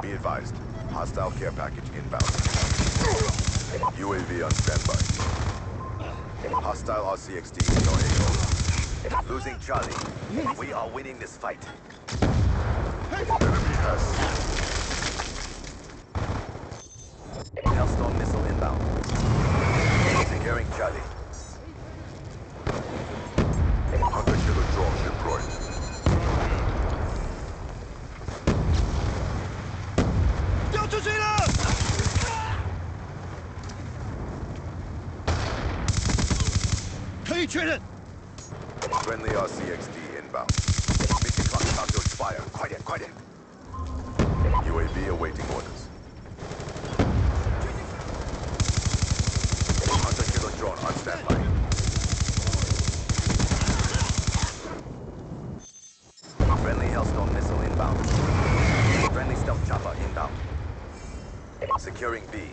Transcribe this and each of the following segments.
Be advised. Hostile care package inbound. UAV on standby. Hostile RCXD in your AO. Losing Charlie. We are winning this fight. Enemy has Hellstorm missile inbound. Securing Charlie. Hunter-killer drone deployed. Delta Zeta! Penetrated! Friendly RCXD inbound. Mission clock about to expire. Quiet. UAV awaiting orders. Hunter-killer drone on standby. Friendly Hellstorm missile inbound. Friendly stealth chopper inbound. Securing B.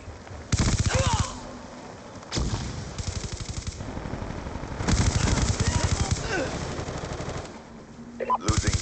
Losing